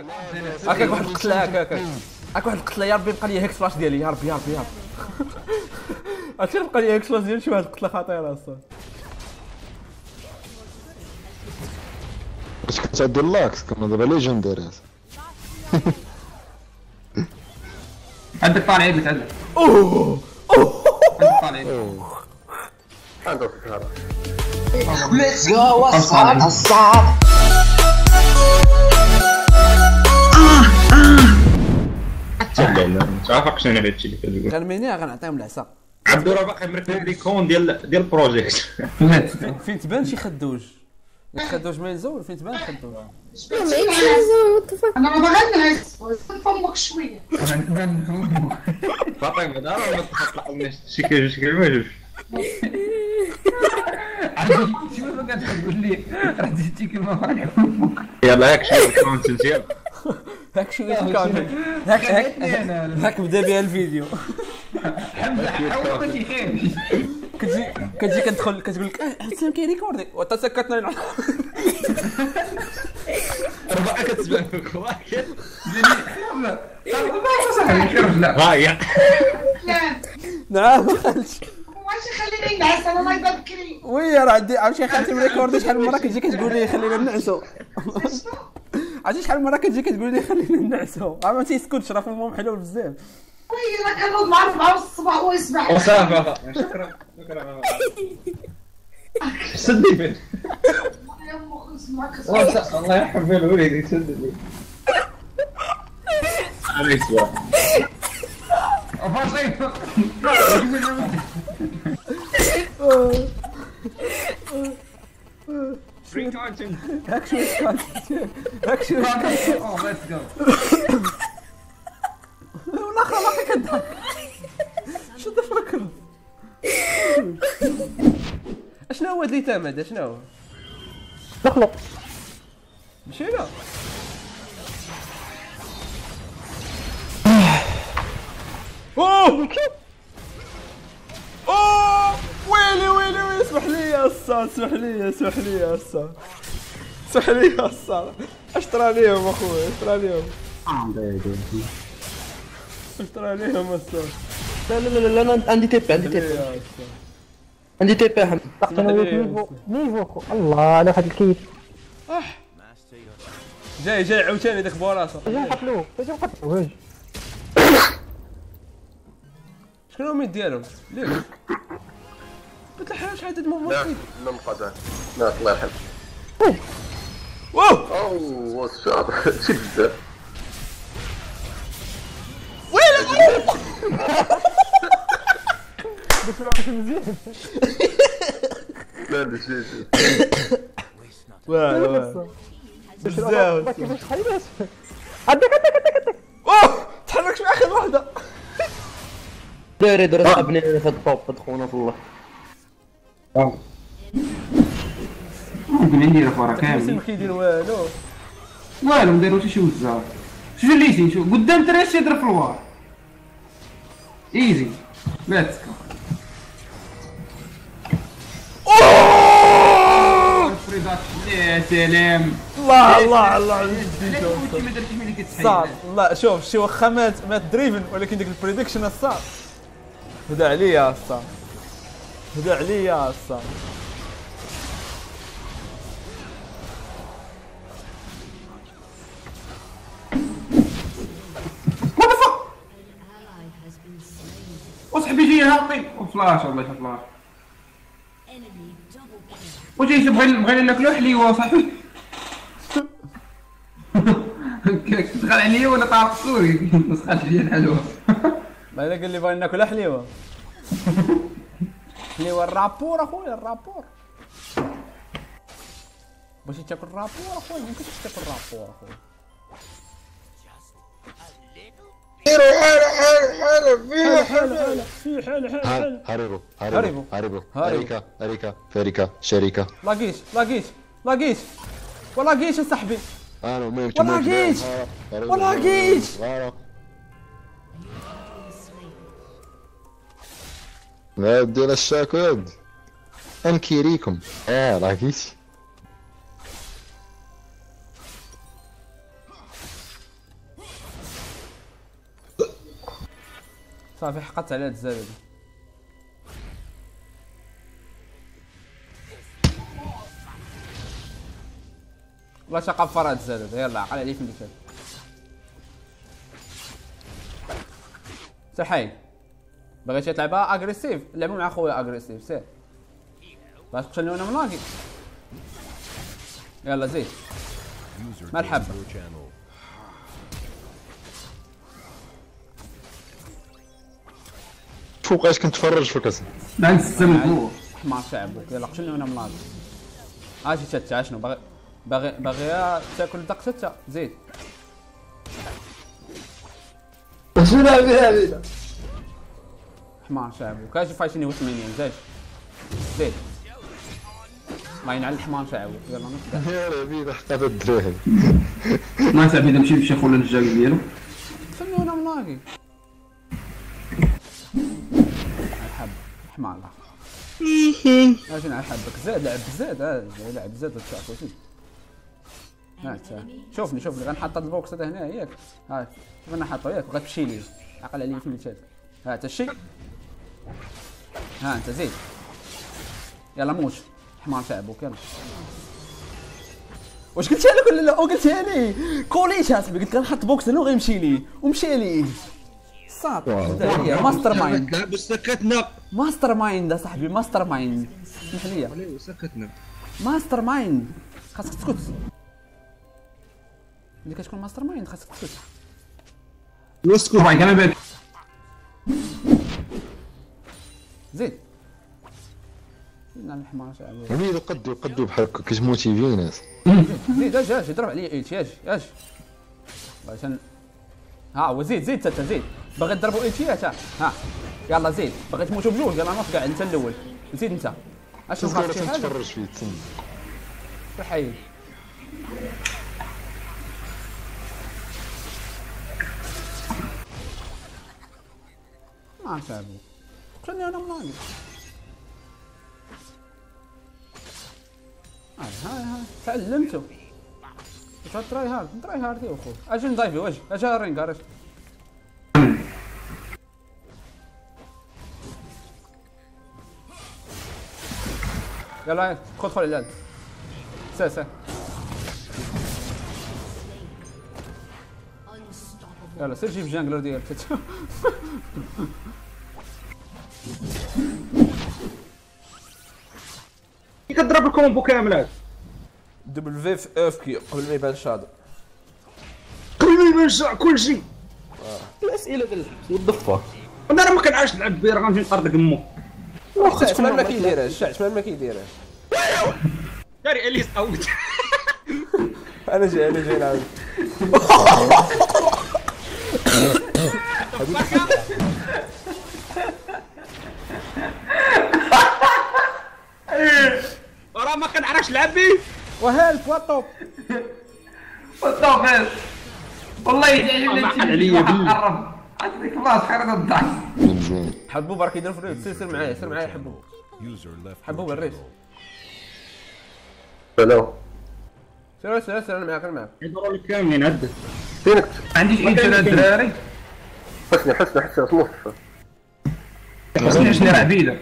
هاكاك واحد القتله هاك واحد القتله يا ربي بقى لي هيكس فلاش ديالي يا ربي يا ربي يا ربي عرفتي بقى لي هيكس فلاش ديالي شي واحد القتله خطيره اصلا. واش كتعدي اللاكس كنا دابا ليجندري. عندك طالع يدك عندك. اوه عندك طالع يدك. عندك هذا. Let's go الصعب. تعرف شنو هذا الشيء اللي كتقول. غنمينيها غنعطيهم العصا. عبدو راه باقي مركب لي كون ديال البروجيكت. فين تبان شي خدوج ما يزول فين تبان خدوج. انا ما بغنيش نفمك شويه. فاطمه دار ولا تطلع لنا شي كلمه جوج. شنو ما قاعد تقول لي راه جيتي كلمه واحده. يلا هاك شويه الكونتنت يلا. هاك شويه الكونتنت هاك بدا بها الفيديو. حمزه حاول شي خير. كتجي كتدخل كتقول لك حسين كيريكوردي وتسكتنا نعرف. راه كتبان لك واحد. لا ضايع. نعم خالتي واش خليني نعس انا ما يبان بكري. وي راه عرفتي خالتي مريكوردي شحال من مره كتجي كتقول لي خلينا نعسو. عرفتي شحال من مره كتجي كتقول لي خلينا نعسو ما تيسكتش راه فيلم حلو بزاف. وي راه كنوض مع 4 الصباح ويصبح. وصافي شكرا سدي فين. يا ام خلص معك. الله يرحم فيه الوليد يسدد لي. عليك سؤال. هاك شويه كونتنت هاك شويه اوه ليتس جو. والاخر كضحك شد فكر. اشنو هو هاد اللي تامد اشنو هو؟ دخلوا مشينا اوه ويلي اسمح لي يا اسطى اسمح لي يا اسطى اشترى ليهم اخويا اشترى ليهم اسطى. لا انا عندي تيب عندي تيب احمد طقت انا وياك نيفو الله على واحد الكيف. جاي عاوتاني داك بوراسه اجي نقتلوه واش شكون الميت ديالهم؟ ليك قلت له حاجه شحال هاد الموفمنت. لا نقطع لا الله يرحم. واو اوه الشاطر شي بزاف. لا لا شي واه بزاف عندك اوه تحرك شويه اخر وحده. داير صابني في الطوب تدخلونا في الله. ممكن ندير فورا كامل. ما كيدير والو نديرو شي وزار. شوف اللي شوف قدام تريش يضرب في الوار. ايزي ليتس جو. يا سلام. الله ما درتش ملي كتسحب. صعب. لا شوف شي واخا مات دريفن ولكن ديك البريدكشن الصعب. هدا عليا يا اسطى وصاحبي يجي هاطي وفلاش الله يشوف فلاش. وجاي بغينا ناكلو حليوه صاحبي. دخل عليا ولا طارق سوري نسخات فيا الحلوه. ما الا قال لي بغينا ناكل حليوه الرابور اخويا الرابور. باش تاكل رابور اخويا ممكنش تاكل رابور اخويا. في حالة هاربوا فريكا شركة لاقيت يا صاحبي. انا المهم ولاقيت لا ديال الشاكود انكيريكم لقيت صافي حقدت على هاد الزبده. والله تقفر هاد الزبده. يلا عقل عليه فين كان سحاي. بغيتي تلعبها اغريسيف لعبوا مع خويا اغريسيف سير باش تقتلني وانا مناقي. يلا زيد مرحبا. فوقاش كنتفرج في الكاس. لا نستمع فوق. حمار شعبك. يلا قتلني وانا مناقي. اجي تتا شنو باغي تاكل الدق تتا زيد. شنو بها بينا حمار شعبك. اجي فايتني 80 زيد الله ينعل الحمار شعبك. يلا نبدا. يا ربي حتى هذا الدراري ما تعبيد نمشي للشيخ ولا الجاك ديالو. قتلني وانا مناقي. الحب حمار اجي نحبك. زاد لعب زاد لعب زاد وتشعفو. هات شوفني غنحط هاد البوكس هذا هنا ياك. ها شوف انا حاطه ياك وغتمشي لي. عقل عليا فين مشات. هات الشي. ها انت زيد. يلا موت حمار شعبك. يلا واش قلتها لك ولا لا؟ قلتها لي كوليت اصاحبي. قلت غنحط بوكس هنا وغيمشي لي ومشى لي. صافي هي ماستر مايند. سكتنا ماستر مايند اصاحبي. ماستر مايند. اسمح لي سكتنا. ماستر مايند. خاصك تسكت. ملي كتكون ماستر مايند خاصك تسكت. اسكت معاك انا باك. زيد نعم الحمار شعبي. عميد قدو بحال هكا كتموتيفي ناس. زيد اجي ضرب عليا ايتي. اجي باش ها هو زيد تتا زيد. باغي تضربوا ايتيات ها يلا زيد. باغي تموتوا بجوج. يلا نوض كاع انت الاول. زيد انت اش نخاف شي حاجه. تفرج فيه تسنى. صحيح ما شابو. قتلني انا مناقي. هاي تعلمتو. تراي هارد يا اخو. اجي نضايفي واجي اجي الرينج عرفت. يلا دخل العلال. سا يلا سير جيب جانجلر ديالك. كي كضرب الكومبو كامل دبليو في اف كي قبل ما يبان شادو. قبل ما يبان كلشي. الاسئله ديال الحبس والضفه. انا راه ما كنعرفش نلعب بيه. راه غنمشي نطردك امو. واخا تسمع ما كيديرهاش. تسمع ما كيديرهاش. داري اليس اوت. انا جاي نعاود. راه ما كنعرفش نلعب بيه. وهالف وطوب والله يعجبني. ما حل عليا بالله. قرب عندك خلاص خير الضحك. حبوب راه كيدير فريد. سير معايا حبوب الريس. سلام. سير انا معاك. يدوروا لك كاملين عدت. فينك ما عنديش انت الدراري. حسني اسمه حسني عبيده.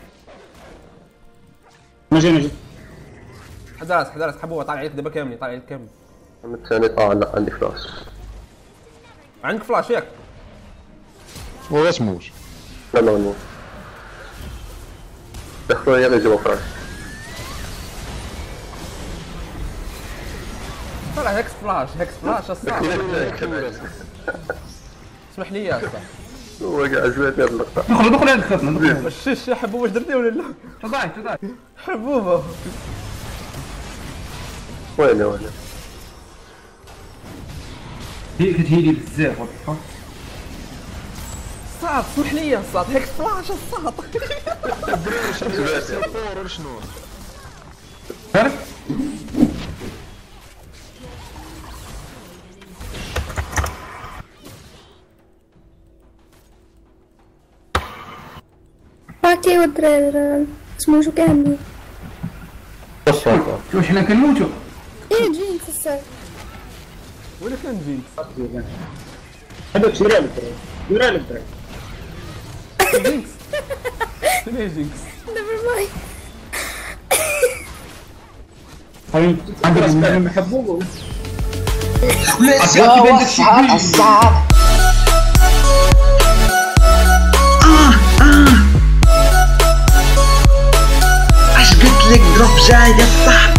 نجي حضرت حبوب طالع عليك دابا كامل. الثاني لا عندي فلاش. عندك فلاش ياك. وغتموت. لا نو دخلوا يا يجيبوا فلاش. طلع هيكس فلاش الصاح. اسمح لي يا صاح. هو كاع عجبتني هاد اللقطه. دخل هاد الخطنا. واش حبوب واش درتي ولا لا؟ تضايق حبوبه وين هي كتهيلي بزاف. صاد اسمح لي يا صاد. هيك فلاش الصاد. شنو باكي والدراري تموتو كاملين. شوف حنا كنموتو. ايه جينكس الصاد. وين كان جينكس؟ هذاك شري على الدراري. جينكس شنو هي جينكس؟ نيفر مايند. عندك محبوبه الصعب. اش قلت لك دروب جاي يا صاحبي.